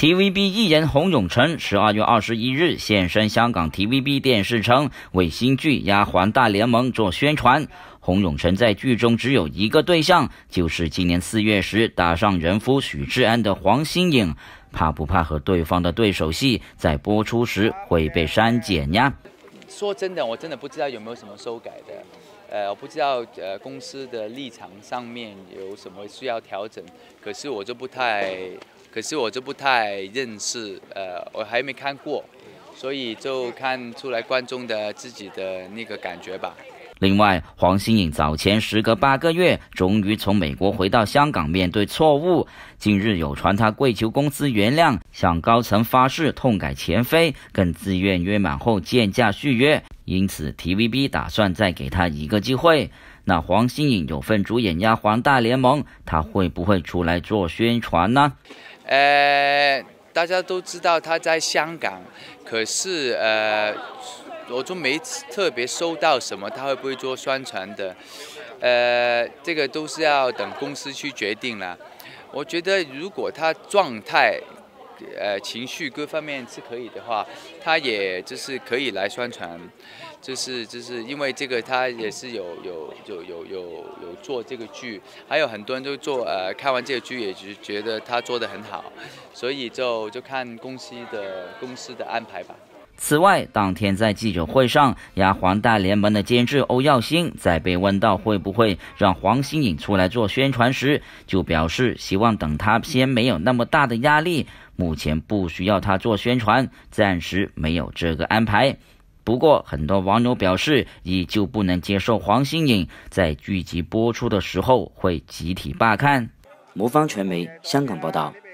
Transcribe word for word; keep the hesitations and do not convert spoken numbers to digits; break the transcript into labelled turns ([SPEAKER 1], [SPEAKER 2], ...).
[SPEAKER 1] T V B 艺人洪永城十二月二十一日现身香港 T V B 电视城，为新剧《丫鬟大联盟》做宣传。洪永城在剧中只有一个对象，就是今年四月时搭上人夫许志安的黄心颖。怕不怕和对方的对手戏在播出时会被删减呀？
[SPEAKER 2] 说真的，我真的不知道有没有什么修改的。呃，我不知道呃公司的立场上面有什么需要调整，可是我就不太。可是我就不太认识，呃，我还没看过，所以就看出来观众的自己的那个感觉吧。
[SPEAKER 1] 另外，黄心颖早前时隔八个月，终于从美国回到香港面对错误。近日有传她跪求公司原谅，向高层发誓痛改前非，更自愿约满后见价续约。因此 T V B 打算再给她一个机会。那黄心颖有份主演《丫鬟大联盟》，她会不会出来做宣传呢？
[SPEAKER 2] 呃，大家都知道他在香港，可是呃，我就没特别收到什么他会不会做宣传的，呃，这个都是要等公司去决定了。我觉得如果他状态、呃情绪各方面是可以的话，他也就是可以来宣传。就是就是因为这个，他也是有有有有有有做这个剧，还有很多人都做呃看完这个剧也觉得他做得很好，所以就就看公司的公司的安排吧。
[SPEAKER 1] 此外，当天在记者会上，《丫鬟大联盟》的监制欧耀星在被问到会不会让黄心颖出来做宣传时，就表示希望等他先没有那么大的压力，目前不需要他做宣传，暂时没有这个安排。不过，很多网友表示，依旧不能接受黄心颖在剧集播出的时候会集体罢看。
[SPEAKER 3] 魔方传媒香港报道。